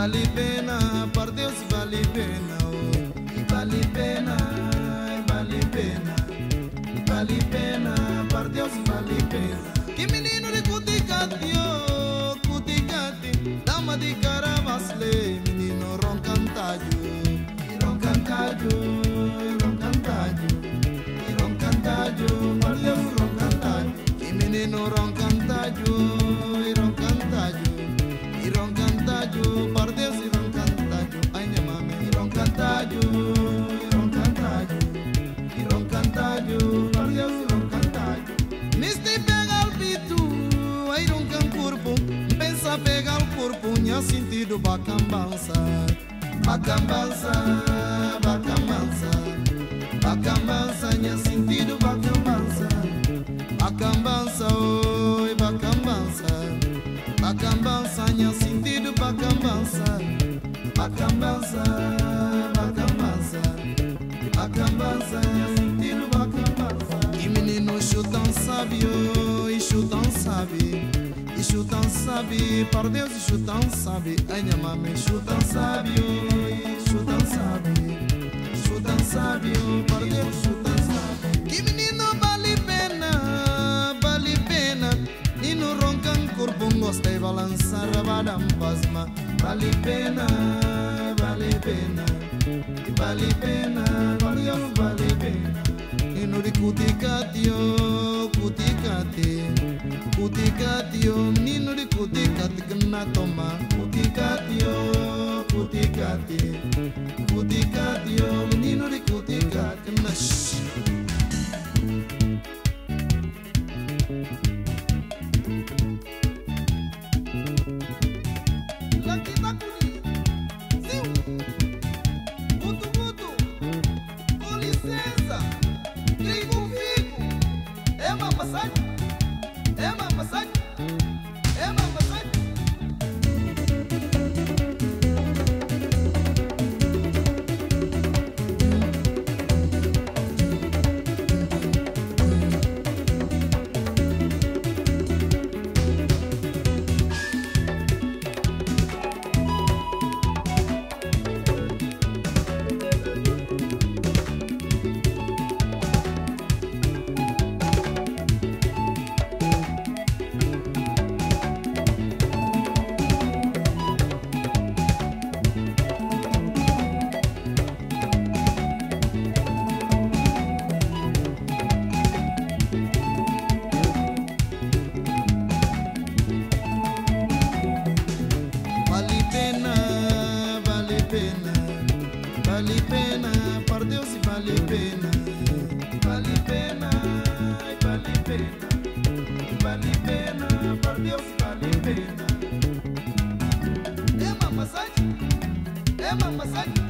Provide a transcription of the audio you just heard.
vale pena, por Deus vale pena, oh. E vale pena, vale pena, vale pena, por Deus vale pena. Que menino de cuticati, oh, cuticati, dama de caravasle, menino roncantadio, roncantadio, roncantadio, roncantadio, por Deus roncantadio. Que menino roncantadio, roncantadio, roncantadio, por Deus roncantadio. Ai minha mãe, roncantadio, roncantadio, roncantadio, por Deus roncantadio. Neste pega o pito, ai roncan corpo, pensa pegar o corpo, nha sentido bacambança, bacambança, bacambança, bacambança, nha sentido bacambança, bacambança, oi bacambança, bacambança, nha sentido bacambança, bacambança, bacambança, bacambança, nha sentido bacambança. Que menino chutam sábio, e chutam sabe, e chutam sabe, por Deus e chutam sabe. Ai minha mãe, chutam sábio, e chutam sabe, chutam sábio, por Deus chutam sabe. Que menino vale pena, vale pena. Nino roncan corpo, gosta de balançar a badam pasma. Vale pena, vale pena, vale pena, por Deus vale pena. Nino de cuticatio, cuticati, cuticatio, nino de cuticati que na toma. Cuticatio, cuticati, cuticatio, menino de cuticati que na shh. Vale pena, por Deus e vale pena, vale pena, vale pena, vale pena, por Deus e vale pena. É uma massagem,